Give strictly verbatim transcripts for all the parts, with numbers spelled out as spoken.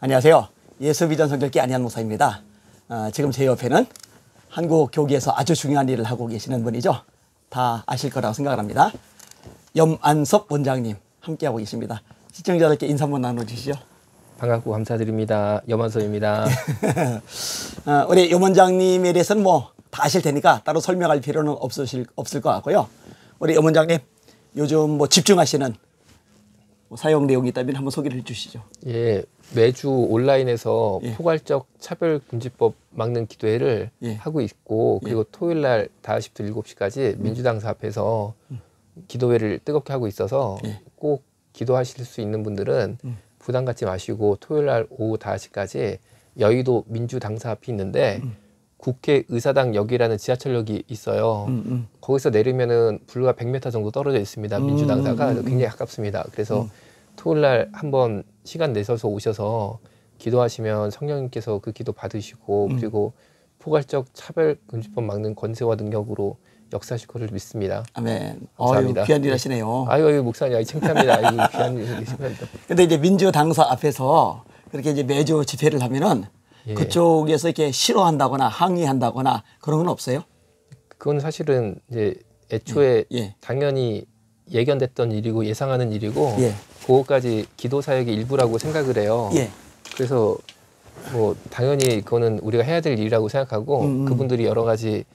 안녕하세요. 예수비전 성결교 안희한 목사입니다. 어, 지금 제 옆에는 한국 교계에서 아주 중요한 일을 하고 계시는 분이죠. 다 아실 거라고 생각을 합니다. 염안섭 원장님 함께하고 계십니다. 시청자들께 인사 한번 나눠주시죠. 반갑고 감사드립니다. 염안섭입니다. 어, 우리 염 원장님에 대해서는 뭐 다 아실 테니까 따로 설명할 필요는 없으실, 없을 것 같고요. 우리 염 원장님 요즘 뭐 집중하시는 뭐 사용 내용이 있다면 한번 소개를 해주시죠. 예, 매주 온라인에서 예. 포괄적 차별금지법 막는 기도회를 예. 하고 있고, 그리고 예. 토요일 날 다섯 시부터 일곱 시까지 음. 민주당사 앞에서 음. 기도회를 뜨겁게 하고 있어서 예. 꼭 기도하실 수 있는 분들은 음. 부담 갖지 마시고 토요일 날 오후 다섯 시까지 여의도 민주당사 앞이 있는데 음. 국회의사당역이라는 지하철역이 있어요. 음, 음. 거기서 내리면은 불과 백 미터 정도 떨어져 있습니다. 음, 민주당사가 음, 음. 굉장히 가깝습니다. 그래서 음. 토요일 날 한번 시간 내셔서 오셔서 기도하시면 성령님께서 그 기도 받으시고 음. 그리고 포괄적 차별금지법 막는 권세와 능력으로 역사하실 것을 믿습니다. 아멘. 감사합니다. 어휴, 귀한 일 하시네요. 아유, 아유 목사님, 아유, 창피합니다. 아유, 귀한 일 하십니다. 근데 이제 민주당사 앞에서 그렇게 이제 매주 집회를 하면은 예. 그쪽에서 이렇게 싫어한다거나 항의한다거나 그런 건 없어요? 그건 사실은 이제 애초에 예. 예. 당연히 예견됐던 일이고 예상하는 일이고 예. 그것까지 기도 사역의 일부라고 생각을 해요. 예. 그래서 뭐 당연히 그거는 우리가 해야 될 일이라고 생각하고 음, 음. 그분들이 여러 가지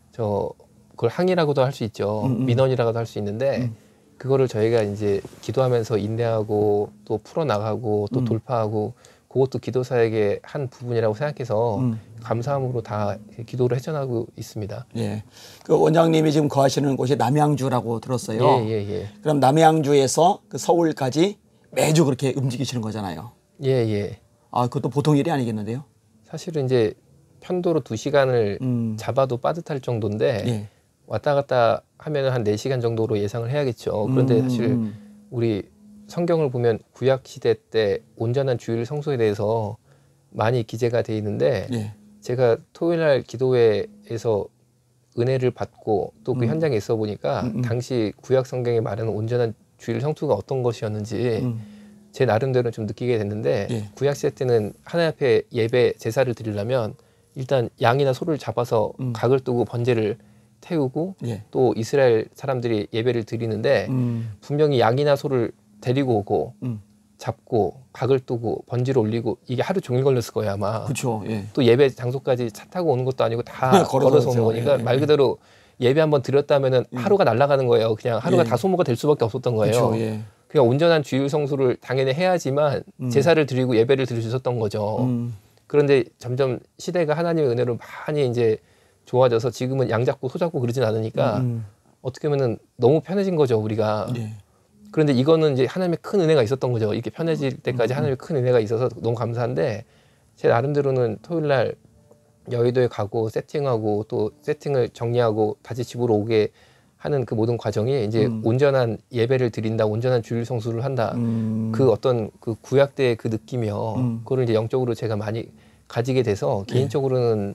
저 그걸 항의라고도 할 수 있죠. 음, 음. 민원이라고도 할 수 있는데 음. 그거를 저희가 이제 기도하면서 인내하고 또 풀어나가고 또 음. 돌파하고 그것도 기도 사역의 한 부분이라고 생각해서 음. 감사함으로 다 기도를 해전하고 있습니다. 예. 그 원장님이 지금 거하시는 곳이 남양주라고 들었어요. 예, 예, 예. 그럼 남양주에서 그 서울까지 매주 그렇게 움직이시는 거잖아요. 예, 예. 아, 그것도 보통 일이 아니겠는데요? 사실은 이제 편도로 두 시간을 음. 잡아도 빠듯할 정도인데 예. 왔다 갔다 하면 한 네 시간 정도로 예상을 해야겠죠. 그런데 음. 사실 우리 성경을 보면 구약 시대 때 온전한 주일 성소에 대해서 많이 기재가 돼 있는데 예. 제가 토요일 날 기도회에서 은혜를 받고 또 그 음. 현장에 있어 보니까 음, 음. 당시 구약 성경에 말하는 온전한 주일 성소가 어떤 것이었는지 음. 제 나름대로 좀 느끼게 됐는데 예. 구약 시대 때는 하나님 앞에 예배 제사를 드리려면 일단 양이나 소를 잡아서 음. 각을 두고 번제를 태우고 예. 또 이스라엘 사람들이 예배를 드리는데 음. 분명히 양이나 소를 데리고 오고 음. 잡고 각을 두고 번지를 올리고 이게 하루 종일 걸렸을 거예요 아마. 그렇죠. 예. 또 예배 장소까지 차 타고 오는 것도 아니고 다 걸어서 오는 거니까 예. 말 그대로 예배 한번 드렸다면은 음. 하루가 날아가는 거예요. 그냥 하루가 예. 다 소모가 될 수밖에 없었던 거예요. 그렇죠. 예. 그냥 온전한 주일 성수를 당연히 해야지만 음. 제사를 드리고 예배를 드릴 수 있었던 거죠. 음. 그런데 점점 시대가 하나님의 은혜로 많이 이제 좋아져서 지금은 양 잡고 소 잡고 그러진 않으니까 음. 어떻게 보면은 너무 편해진 거죠 우리가. 예. 그런데 이거는 이제 하나님의 큰 은혜가 있었던 거죠. 이렇게 편해질 때까지 음. 하나님의 큰 은혜가 있어서 너무 감사한데 제 나름대로는 토요일 날 여의도에 가고 세팅하고 또 세팅을 정리하고 다시 집으로 오게 하는 그 모든 과정이 이제 음. 온전한 예배를 드린다, 온전한 주일 성수를 한다. 음. 그 어떤 그 구약 때의 그 느낌이요. 음. 그걸 이제 영적으로 제가 많이 가지게 돼서 네. 개인적으로는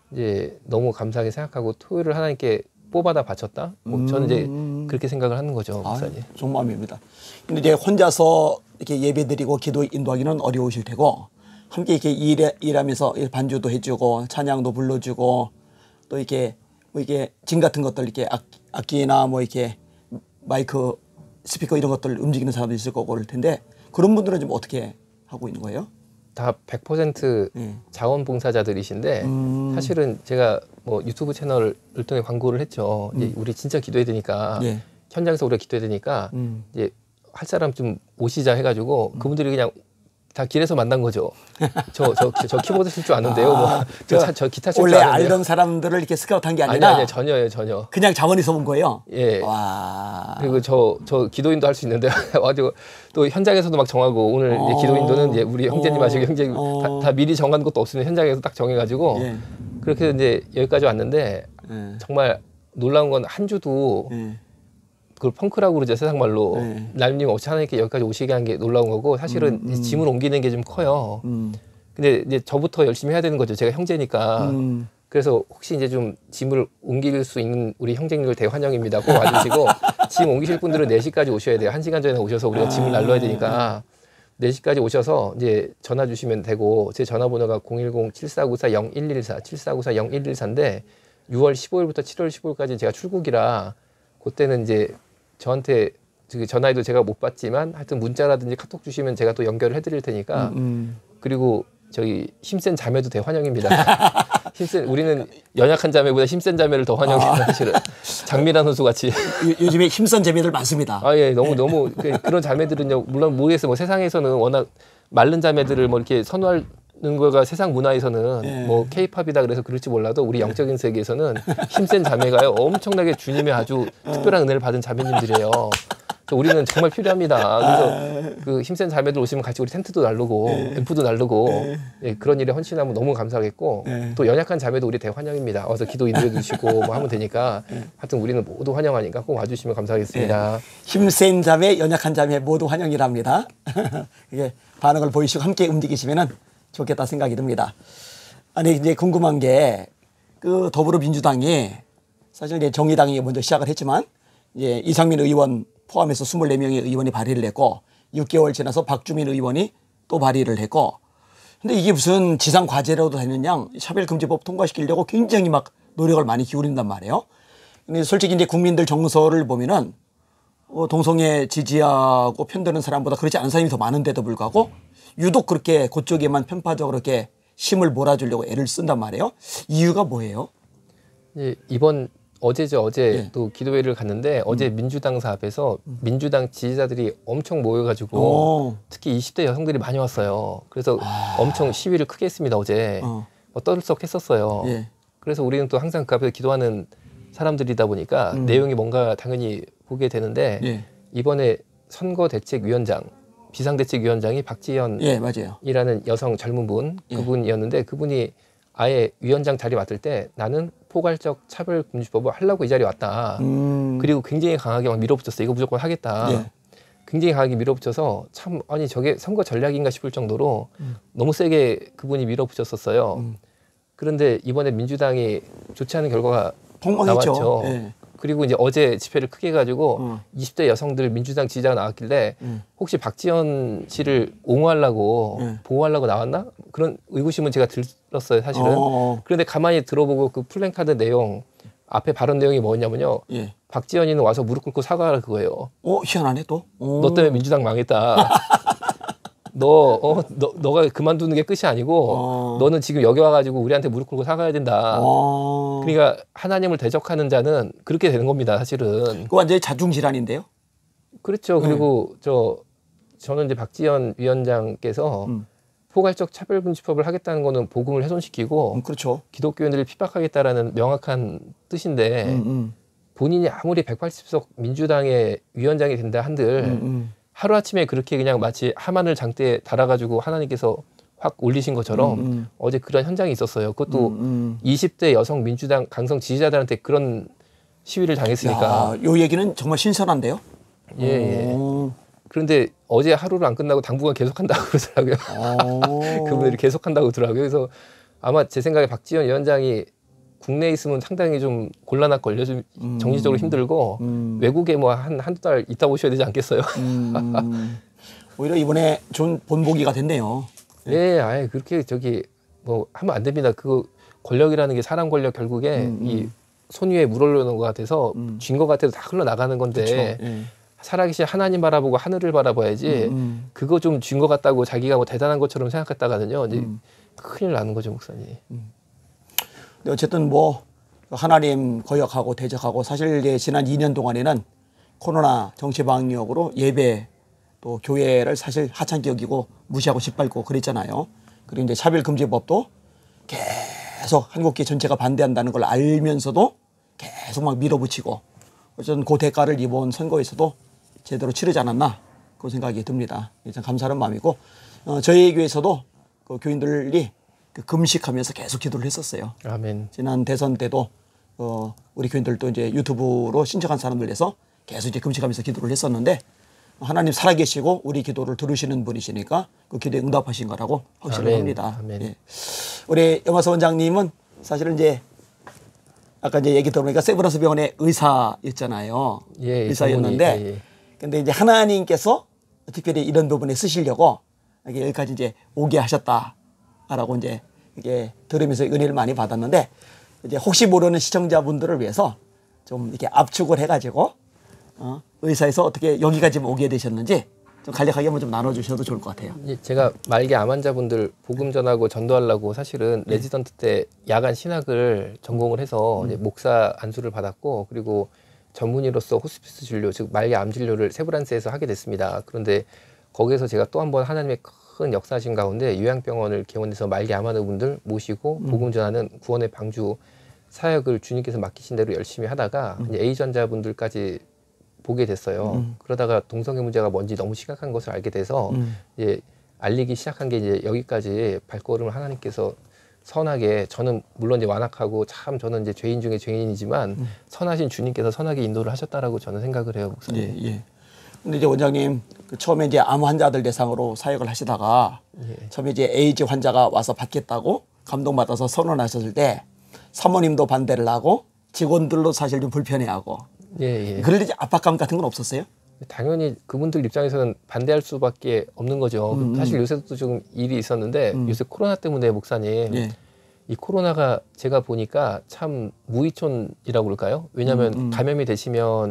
이제 너무 감사하게 생각하고 토요일을 하나님께 뽑아다 바쳤다. 뭐 저는 이제 그렇게 생각을 하는 거죠, 목사님. 아, 좋은 마음입니다. 근데 이제 혼자서 이렇게 예배드리고 기도 인도하기는 어려우실 테고 함께 이렇게 일해, 일하면서 반주도 해주고 찬양도 불러주고 또 이렇게 뭐 이게 진 같은 것들 이렇게 악, 악기나 뭐 이렇게 마이크 스피커 이런 것들 움직이는 사람도 있을 거고 그럴 텐데 그런 분들은 좀 어떻게 하고 있는 거예요? 다 백 퍼센트 네. 자원봉사자들이신데 음. 사실은 제가 뭐 유튜브 채널을 통해 광고를 했죠. 음. 이제 우리 진짜 기도해야 되니까 네. 현장에서 우리가 기도해야 되니까 음. 이제 할 사람 좀 오시자 해가지고 음. 그분들이 그냥 다 길에서 만난 거죠. 저, 저, 저 키보드 칠 줄 아는데요. 아, 뭐, 저, 차, 저 기타 칠 줄 아는데요. 원래 알던 사람들을 이렇게 스카우트한 게 아니라 아니, 아니, 전혀요, 전혀. 그냥 자원에서 온 거예요? 예. 와. 그리고 저, 저 기도인도 할 수 있는데 와가지고 또 현장에서도 막 정하고 오늘 어. 이제 기도인도는 이제 우리 형제님 하시고 어. 형제님 어. 다, 다 미리 정한 것도 없으면 현장에서 딱 정해가지고 예. 그렇게 이제 여기까지 왔는데 예. 정말 놀라운 건 한 주도 예. 그걸 펑크라고 그러죠 세상 말로. 네. 날님 없이 하나님께 여기까지 오시게 한 게 놀라운 거고 사실은 음, 음. 짐을 옮기는 게 좀 커요. 음. 근데 이제 저부터 열심히 해야 되는 거죠. 제가 형제니까. 음. 그래서 혹시 이제 좀 짐을 옮길 수 있는 우리 형제님들 대환영입니다. 꼭 와주시고 짐 옮기실 분들은 네 시까지 오셔야 돼요. 한 시간 전에 오셔서 우리가 짐을 날라야 되니까. 네 시까지 오셔서 이제 전화 주시면 되고 제 전화번호가 공일공 칠사구사 영일일사 칠사구사 영일일사인데 유월 십오일부터 칠월 십오일까지 제가 출국이라 그때는 이제 저한테 전화해도 제가 못 받지만 하여튼 문자라든지 카톡 주시면 제가 또 연결을 해드릴 테니까 음, 음. 그리고 저희 힘센 자매도 대환영입니다. 힘센 우리는 연약한 자매보다 힘센 자매를 더 환영해요. 아. 사실은 장미란 선수 같이. 요, 요즘에 힘센 자매들 많습니다. 아 예, 너무 너무 그, 그런 자매들은요. 물론 모르겠어요. 뭐 세상에서는 워낙 마른 자매들을 뭐 이렇게 선호하는 거가 세상 문화에서는 예. 뭐 케이팝이다 그래서 그럴지 몰라도 우리 영적인 세계에서는 힘센 자매가요. 엄청나게 주님의 아주 특별한 은혜를 받은 자매님들이에요. 우리는 정말 필요합니다. 그래서 그 힘센 자매들 오시면 같이 우리 텐트도 나르고 네. 앰프도 나르고 네. 예, 그런 일에 헌신하면 너무 감사하겠고 네. 또 연약한 자매도 우리 대환영입니다. 와서 기도 인도해 주시고 뭐 하면 되니까 하여튼 우리는 모두 환영하니까 꼭 와주시면 감사하겠습니다. 네. 힘센 자매, 연약한 자매 모두 환영이랍니다. 이게 반응을 보이시고 함께 움직이시면은 좋겠다 생각이 듭니다. 아니 이제 궁금한 게 그 더불어민주당이 사실 이제 정의당이 먼저 시작을 했지만 이제 이상민 의원 포함해서 이십사 명의 의원이 발의를 했고 육 개월 지나서 박주민 의원이 또 발의를 했고 근데 이게 무슨 지상 과제라도 되느냐 차별금지법 통과시키려고 굉장히 막 노력을 많이 기울인단 말이에요. 근데 솔직히 이제 국민들 정서를 보면은 어, 동성애 지지하고 편드는 사람보다 그렇지 않은 사람이 더 많은데도 불구하고 유독 그렇게 그쪽에만 편파적으로 이렇게 힘을 몰아주려고 애를 쓴단 말이에요. 이유가 뭐예요? 예, 이번 어제죠. 어제 예. 또 기도회를 갔는데 어제 민주당사 앞에서 민주당 지지자들이 엄청 모여가지고 오. 특히 이십 대 여성들이 많이 왔어요. 그래서 아. 엄청 시위를 크게 했습니다. 어제 어. 어, 떠들썩했었어요. 예. 그래서 우리는 또 항상 그 앞에서 기도하는 사람들이다 보니까 음. 내용이 뭔가 당연히 보게 되는데 예. 이번에 선거대책위원장 비상대책위원장이 박지현이라는 예, 맞아요. 여성 젊은 분 예. 그분이었는데 그분이 아예 위원장 자리 맡을 때 나는 포괄적 차별금지법을 하려고 이 자리에 왔다. 음. 그리고 굉장히 강하게 막 밀어붙였어. 이거 무조건 하겠다. 예. 굉장히 강하게 밀어붙여서 참 아니 저게 선거 전략인가 싶을 정도로 음. 너무 세게 그분이 밀어붙였었어요. 음. 그런데 이번에 민주당이 좋지 않은 결과가 폭망했죠. 나왔죠. 예. 그리고 이제 어제 집회를 크게 해가지고 어. 이십 대 여성들 민주당 지지자가 나왔길래 음. 혹시 박지원 씨를 옹호하려고 네. 보호하려고 나왔나? 그런 의구심은 제가 들었어요, 사실은. 어. 그런데 가만히 들어보고 그 플랜카드 내용 앞에 발언 내용이 뭐였냐면요. 예. 박지원이는 와서 무릎 꿇고 사과하라 그거예요. 어, 희한하네 또. 오. 너 때문에 민주당 망했다. 너, 어, 너, 너가 그만두는 게 끝이 아니고 어. 너는 지금 여기 와가지고 우리한테 무릎 꿇고 사과해야 된다. 어. 그러니까 하나님을 대적하는 자는 그렇게 되는 겁니다, 사실은. 그 완전히 자중질환인데요. 그렇죠. 그리고 저 저는 이제 박지원 위원장께서 음. 포괄적 차별금지법을 하겠다는 거는 복음을 훼손시키고 음, 그렇죠. 기독교인들을 핍박하겠다라는 명확한 뜻인데 음, 음. 본인이 아무리 백팔십 석 민주당의 위원장이 된다 한들 음, 음. 하루아침에 그렇게 그냥 마치 하만을 장대에 달아가지고 하나님께서 확 올리신 것처럼 음, 음. 어제 그런 현장이 있었어요. 그것도 음, 음. 이십 대 여성 민주당 강성 지지자들한테 그런 시위를 당했으니까. 야, 요 얘기는 정말 신선한데요. 예, 예. 오. 그런데 어제 하루를 안 끝나고 당분간 계속한다고 그러더라고요. 오. 그분들이 계속한다고 그러더라고요. 그래서 아마 제 생각에 박지원 위원장이 국내에 있으면 상당히 좀 곤란할 걸요. 좀 음. 정신적으로 힘들고 음. 외국에 뭐 한 한두 달 있다 오셔야 되지 않겠어요? 음. 오히려 이번에 좋은 본보기가 됐네요. 예, 아예 그렇게 저기 뭐 하면 안 됩니다. 그 권력이라는 게 사람 권력 결국에 음, 음. 이 손 위에 물 올려놓은 것 같아서 음. 쥔 것 같아서 다 흘러나가는 건데 그렇죠. 예. 살아계신 하나님 바라보고 하늘을 바라봐야지 음, 음. 그거 좀 쥔 것 같다고 자기가 뭐 대단한 것처럼 생각했다가는요 이제 음. 큰일 나는 거죠, 목사님. 근데 어쨌든 뭐 하나님 거역하고 대적하고 사실 이제 지난 이 년 동안에는 코로나 정치 방역으로 예배 또 교회를 사실 하찮게 여기고 무시하고 짓밟고 그랬잖아요. 그리고 이제 차별금지법도 계속 한국계 전체가 반대한다는 걸 알면서도 계속 막 밀어붙이고 어쨌든 그 대가를 이번 선거에서도 제대로 치르지 않았나 그 생각이 듭니다. 참 감사하는 마음이고 어, 저희 교회에서도 그 교인들이 그 금식하면서 계속 기도를 했었어요. 아멘. 지난 대선 때도 어, 우리 교인들도 이제 유튜브로 신청한 사람들 해서 계속 이제 금식하면서 기도를 했었는데 하나님 살아계시고 우리 기도를 들으시는 분이시니까 그 기도에 응답하신 거라고 확신을 아멘. 합니다. 아멘. 예. 우리 영화서 원장님은 사실은 이제 아까 이제 얘기 들어보니까 세브란스 병원의 의사였잖아요. 예, 의사였는데 전문의, 예, 예. 근데 이제 하나님께서 특별히 이런 부분에 쓰시려고 이게 여기까지 이제 오게 하셨다라고 이제 이게 들으면서 은혜를 많이 받았는데 이제 혹시 모르는 시청자분들을 위해서 좀 이렇게 압축을 해가지고 어, 의사에서 어떻게 여기까지 오게 되셨는지 좀 간략하게 한번 좀 나눠주셔도 좋을 것 같아요. 예, 제가 말기 암 환자분들 복음 전하고 전도하려고 사실은 레지던트 때 야간 신학을 전공을 해서 이제 목사 안수를 받았고 그리고 전문의로서 호스피스 진료 즉 말기 암 진료를 세브란스에서 하게 됐습니다. 그런데 거기에서 제가 또 한 번 하나님의 큰 역사하신 가운데 요양병원을 개원해서 말기 암 환자분들 모시고 복음 전하는 구원의 방주 사역을 주님께서 맡기신 대로 열심히 하다가 이제 에이전자분들까지 보게 됐어요. 음. 그러다가 동성애 문제가 뭔지 너무 심각한 것을 알게 돼서 음. 이제 알리기 시작한 게 이제 여기까지 발걸음을 하나님께서 선하게 저는 물론 이제 완악하고 참 저는 이제 죄인 중에 죄인이지만 음. 선하신 주님께서 선하게 인도를 하셨다라고 저는 생각을 해요, 목사님. 예, 예. 근데 이제 원장님 그 처음에 이제 암 환자들 대상으로 사역을 하시다가 예. 처음에 이제 에이즈 환자가 와서 받겠다고 감동받아서 선언하셨을 때 사모님도 반대를 하고 직원들도 사실 좀 불편해하고 예, 예. 그럴 때 압박감 같은 건 없었어요? 당연히 그분들 입장에서는 반대할 수밖에 없는 거죠. 음, 음. 사실 요새도 좀 일이 있었는데 음. 요새 코로나 때문에 목사님 예. 이 코로나가 제가 보니까 참 무의촌이라고 그럴까요? 왜냐하면 음, 음. 감염이 되시면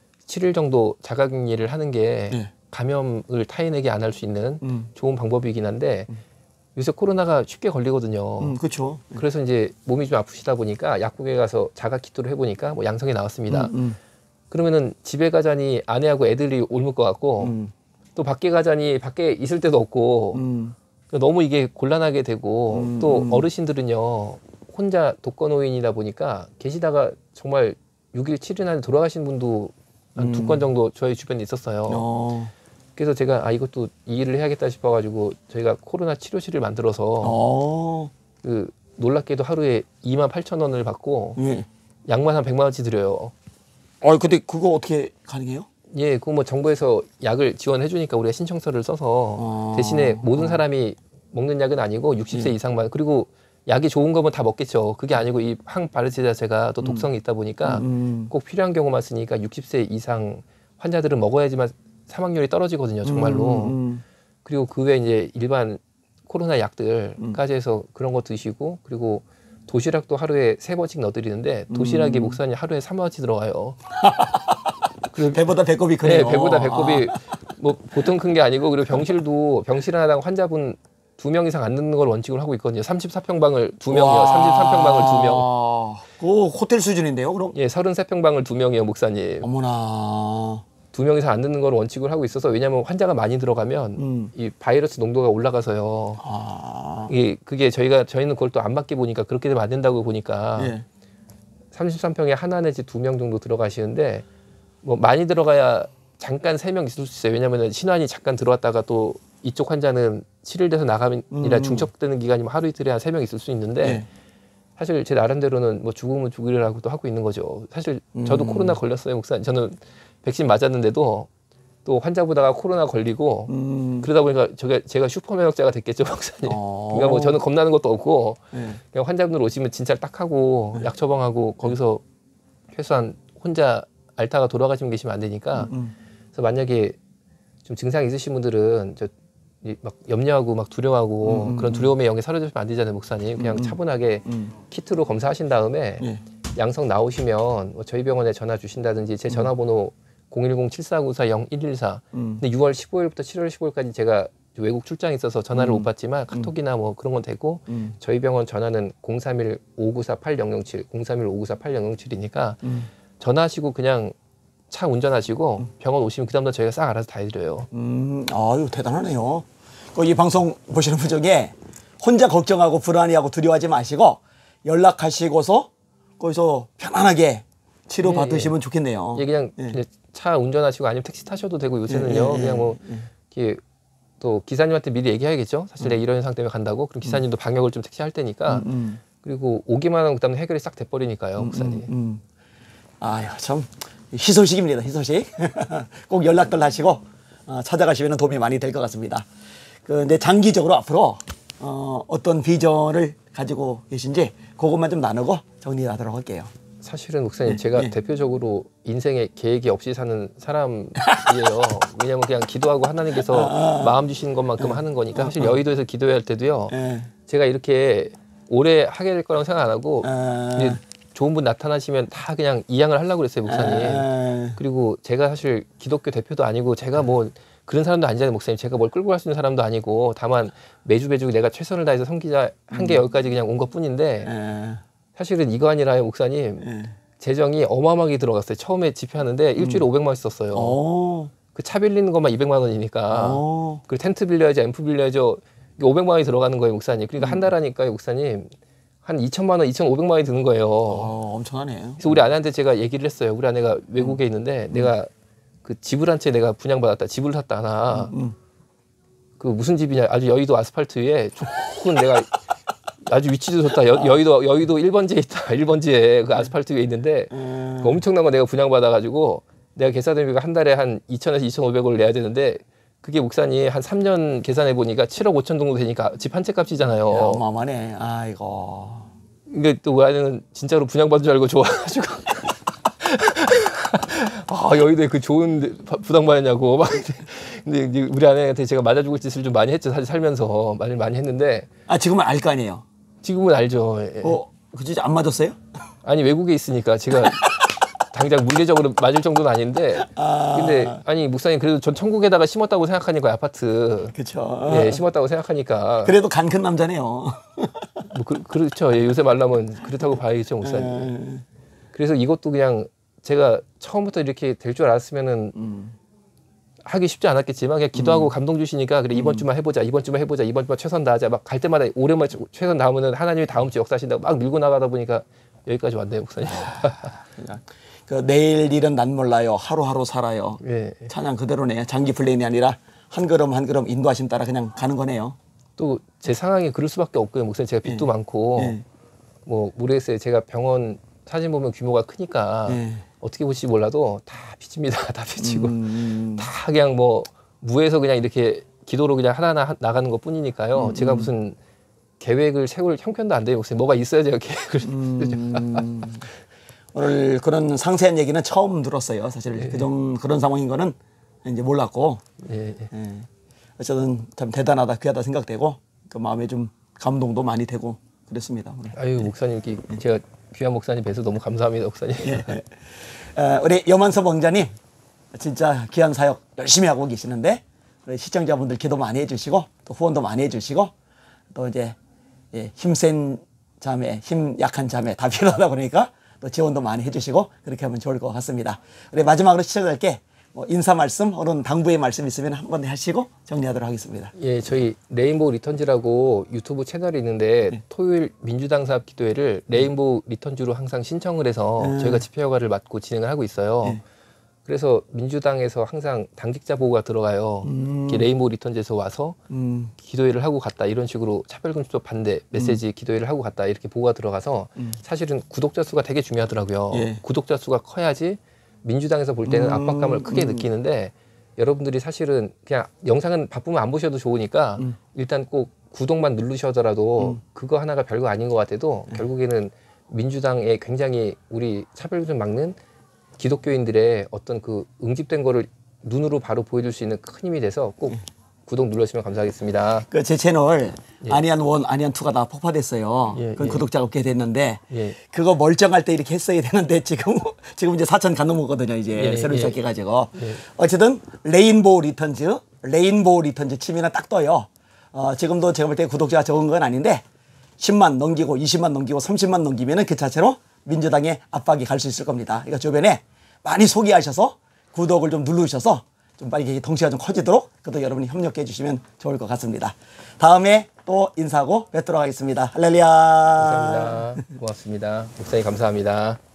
칠 일 정도 자가격리를 하는 게 예. 감염을 타인에게 안 할 수 있는 음. 좋은 방법이긴 한데 요새 코로나가 쉽게 걸리거든요. 음, 그렇죠. 그래서 이제 몸이 좀 아프시다 보니까 약국에 가서 자가 키트를 해보니까 뭐 양성이 나왔습니다. 음, 음. 그러면은 집에 가자니 아내하고 애들이 옮을 것 같고 음. 또 밖에 가자니 밖에 있을 데도 없고 음. 너무 이게 곤란하게 되고 음, 또 음. 어르신들은요 혼자 독거노인이다 보니까 계시다가 정말 육 일, 칠 일 안에 돌아가신 분도 한 두 건 정도 저희 주변에 있었어요. 어. 그래서 제가 아 이것도 이 일을 해야겠다 싶어가지고 저희가 코로나 치료실을 만들어서 어. 그 놀랍게도 하루에 이만 팔천 원을 받고 예. 약만 한 백만 원치 드려요. 어, 근데 그거 어떻게 가능해요? 예, 그거 뭐 정부에서 약을 지원해 주니까 우리가 신청서를 써서 어. 대신에 모든 사람이 먹는 약은 아니고 육십 세 예. 이상만 그리고 약이 좋은 거면 다 먹겠죠. 그게 아니고 이 항바르지 자체가 또 독성이 있다 보니까 음. 꼭 필요한 경우만 쓰니까 육십 세 이상 환자들은 먹어야지만 사망률이 떨어지거든요. 정말로. 음, 음. 그리고 그 외에 이제 일반 코로나 약들까지 해서 그런 거 드시고 그리고 도시락도 하루에 세 번씩 넣어드리는데 도시락이 음. 목사님 하루에 삼만 원치 들어가요. 배보다 배꼽이 크네요. 네, 배보다 아. 배꼽이 뭐 보통 큰 게 아니고 그리고 병실도 병실 하나당 환자분 두 명 이상 안 넣는 걸 원칙으로 하고 있거든요. 삼십사 평방을 두 명이요. 와. 삼십삼 평방을 두 명. 그 호텔 수준인데요, 그럼? 예, 서른세 평방을 두 명이요, 목사님. 어머나. 두 명 이상 안 넣는 걸 원칙으로 하고 있어서 왜냐하면 환자가 많이 들어가면 음. 이 바이러스 농도가 올라가서요. 아. 이게 그게 저희가 저희는 그걸 또 안 맞게 보니까 그렇게 되면 안 된다고 보니까 예. 삼십삼 평에 하나 내지 두 명 정도 들어가시는데 뭐 많이 들어가야 잠깐 세 명 있을 수 있어요. 왜냐하면 신환이 잠깐 들어왔다가 또 이쪽 환자는 칠 일 돼서 나가면이라 음. 중첩되는 기간이면 하루 이틀에 한 세 명 있을 수 있는데 예. 사실 제 나름대로는 뭐 죽으면 죽으리라고도 하고 있는 거죠. 사실 저도 음. 코로나 걸렸어요, 목사님. 저는 백신 맞았는데도 또 환자 보다가 코로나 걸리고 음. 그러다 보니까 제가 제가 슈퍼면역자가 됐겠죠, 목사님. 어. 그러니까 뭐 저는 겁나는 것도 없고 예. 그냥 환자분들 오시면 진찰 딱 하고 약 처방하고 거기서 최소한 혼자 앓다가 돌아가시면 계시면 안 되니까 음. 그래서 만약에 좀 증상 있으신 분들은 저 막 염려하고 막 두려워하고 음, 그런 음. 두려움에 영에 사로잡히면 안 되잖아요, 목사님. 그냥 음, 음. 차분하게 음. 키트로 검사하신 다음에 예. 양성 나오시면 뭐 저희 병원에 전화 주신다든지 제 전화번호 공일공 칠사구사 영일일사. 음. 근데 유월 십오일부터 칠월 십오일까지 제가 외국 출장이 있어서 전화를 음. 못 받지만 카톡이나 뭐 그런 건 되고 음. 저희 병원 전화는 공삼일 오구사 팔영영칠 공삼일 오구사 팔영영칠이니까 음. 전화하시고 그냥 차 운전하시고 병원 오시면 그다음부터 저희가 싹 알아서 다 해드려요. 음. 아유, 대단하네요. 그 이 방송 보시는 분 중에 혼자 걱정하고 불안해하고 두려워하지 마시고 연락하시고서 거기서 편안하게 치료 예, 받으시면 좋겠네요. 예, 그냥, 예. 그냥 차 운전하시고 아니면 택시 타셔도 되고 요새는요. 예, 예, 예. 그냥 뭐 이렇게 또 기사님한테 미리 얘기해야겠죠. 사실 내가 이런 현상 때문에 간다고. 그럼 기사님도 방역을 좀 택시 할 테니까. 음, 음. 그리고 오기만 하면 그다음에 해결이 싹 돼버리니까요, 목사님. 음, 음. 아유, 참 희소식입니다. 희소식. 꼭 연락들 하시고 어, 찾아가시면 도움이 많이 될 것 같습니다. 근데 장기적으로 앞으로 어, 어떤 비전을 가지고 계신지 그것만 좀 나누고 정리하도록 할게요. 사실은 목사님 제가 예. 대표적으로 인생에 계획이 없이 사는 사람이에요. 왜냐면 그냥 기도하고 하나님께서 아, 아. 마음 주시는 것만큼 예. 하는 거니까 사실 어, 어. 여의도에서 기도할 때도요. 예. 제가 이렇게 오래 하게 될 거라고 생각 안 하고 아, 이제 좋은 분 나타나시면 다 그냥 이양을 하려고 그랬어요, 목사님. 아, 그리고 제가 사실 기독교 대표도 아니고 제가 뭐 그런 사람도 아니잖아요, 목사님. 제가 뭘 끌고 갈 수 있는 사람도 아니고 다만 매주 매주 내가 최선을 다해서 섬기자 한 게 여기까지 그냥 온 것뿐인데 예. 사실은 이거 아니라요, 목사님. 예. 재정이 어마어마하게 들어갔어요. 처음에 집회하는데 일주일에 오백만 원 썼어요. 오, 그 차 빌리는 것만 이백만 원이니까. 오. 그리고 텐트 빌려야죠, 앰프 빌려야죠. 오백만 원이 들어가는 거예요, 목사님. 그러니까 한 달 하니까요, 목사님. 한 이천만 원, 이천오백만 원이 드는 거예요. 어, 엄청하네. 그래서 우리 아내한테 제가 얘기를 했어요. 우리 아내가 외국에 있는데 내가 그 집을 한 채 내가 분양받았다. 집을 샀다 하나. 음. 그 무슨 집이냐. 아주 여의도 아스팔트 위에 좋은 내가 아주 위치도 좋다. 여, 여의도 여의도 일 번지에 있다. 일 번지에 그 아스팔트 위에 있는데 음. 그 엄청난 거 내가 분양받아가지고 내가 계산대비가 한 달에 한 이천에서 이천오백 원을 내야 되는데 그게 목사님 한 삼 년 계산해 보니까 칠억 오천 정도 되니까 집 한 채 값이잖아요. 야, 어마어마하네. 아이고. 이게 또 우리 아내는 진짜로 분양받은 줄 알고 좋아가지고 아 여의도에 그 좋은 데 바- 부담받았냐고 막 근데 이제 우리 아내한테 제가 맞아 죽을 짓을 좀 많이 했죠. 사실 살면서 말을 많이 했는데 아, 지금은 알 거 아니에요. 지금은 알죠. 예. 어, 그 진짜 안 맞았어요? 아니 외국에 있으니까 제가 당장 물리적으로 맞을 정도는 아닌데 아. 근데 아니 목사님 그래도 전 천국에다가 심었다고 생각하니까 아파트 그렇죠. 예 심었다고 생각하니까 그래도 간 큰 남자네요. 뭐 그, 그렇죠. 예, 요새 말라면 그렇다고 봐야겠죠, 목사님. 음. 그래서 이것도 그냥 제가 처음부터 이렇게 될 줄 알았으면은 음. 하기 쉽지 않았겠지만 그냥 기도하고 감동 주시니까 그래 이번 주만 해보자, 이번 주만 해보자, 이번 주만 최선 다하자. 막 갈 때마다 올해만 최선 다하면은 하나님이 다음 주 역사하신다고 막 밀고 나가다 보니까 여기까지 왔네요, 목사님. 그냥 그 내일 일은 난 몰라요. 하루하루 살아요. 예. 찬양 그대로네. 장기 플레인이 아니라 한 걸음 한 걸음 인도하심 따라 그냥 가는 거네요. 또 제 상황이 그럴 수밖에 없고요, 목사님. 제가 빚도 많고 예. 뭐 모르겠어요. 제가 병원 사진 보면 규모가 크니까 예. 어떻게 보실지 몰라도 다 빚집니다. 다 빚지고 음. 다 그냥 뭐 무에서 그냥 이렇게 기도로 그냥 하나하나 하- 나가는 것 뿐이니까요. 음, 제가 무슨 계획을 세울 형편도 안 돼요. 목사님 뭐가 있어야 제가 계획을 음. 오늘 그런 상세한 얘기는 처음 들었어요. 사실 그정 그런 상황인 거는 이제 몰랐고, 예, 예. 예. 어쨌든 참 대단하다, 귀하다 생각되고 그 마음에 좀 감동도 많이 되고 그랬습니다. 오늘. 아유 목사님 이렇게 제가 귀한 목사님 뵈서 너무 감사합니다, 목사님. 어, 우리 염원섭 왕자님 진짜 귀한 사역 열심히 하고 계시는데 우리 시청자분들 기도 많이 해주시고 또 후원도 많이 해주시고 또 이제 예, 힘센 자매, 힘 약한 자매 다 필요하다 그러니까 또 지원도 많이 해주시고 그렇게 하면 좋을 것 같습니다. 우리 마지막으로 시청자들께 뭐 인사 말씀 혹은 당부의 말씀 있으면 한번 하시고 정리하도록 하겠습니다. 예, 저희 레인보우 리턴즈라고 유튜브 채널이 있는데 토요일 민주당 사업 기도회를 레인보우 리턴즈로 항상 신청을 해서 음. 저희가 집회 허가를 맡고 진행을 하고 있어요. 네. 그래서 민주당에서 항상 당직자 보고가 들어가요. 음. 이렇게 레인보우 리턴즈에서 와서 음, 기도회를 하고 갔다 이런 식으로 차별금지법 반대 메시지 기도회를 하고 갔다 이렇게 보고가 들어가서 사실은 구독자 수가 되게 중요하더라고요. 예. 구독자 수가 커야지 민주당에서 볼 때는 음, 압박감을 크게 음. 느끼는데 여러분들이 사실은 그냥 영상은 바쁘면 안 보셔도 좋으니까 음. 일단 꼭 구독만 누르셔더라도 그거 하나가 별거 아닌 것 같아도 결국에는 민주당에 굉장히 우리 차별금 막는 기독교인들의 어떤 그 응집된 거를 눈으로 바로 보여줄 수 있는 큰 힘이 돼서 꼭 구독 눌러주시면 감사하겠습니다. 그 제 채널 예. 아니안 원, 아니안 투가 다 폭파됐어요. 예, 그 예. 구독자가 없게 됐는데 예. 그거 멀쩡할 때 이렇게 했어야 되는데 지금 지금 이제 사천 간 넘었거든요. 이제 예, 새로 예. 시작해가지고 예. 어쨌든 레인보우 리턴즈, 레인보우 리턴즈 치면 딱 떠요. 어, 지금도 제가 볼 때 구독자가 적은 건 아닌데 십만 넘기고 이십만 넘기고 삼십만 넘기면은 그 자체로 민주당의 압박이 갈 수 있을 겁니다. 그러니까 주변에 많이 소개하셔서 구독을 좀 누르셔서 좀 빨리 덩치가 좀 커지도록 그도 여러분이 협력해 주시면 좋을 것 같습니다. 다음에 또 인사하고 뵙도록 하겠습니다. 할렐루야. 감사합니다. 고맙습니다. 목사님 감사합니다.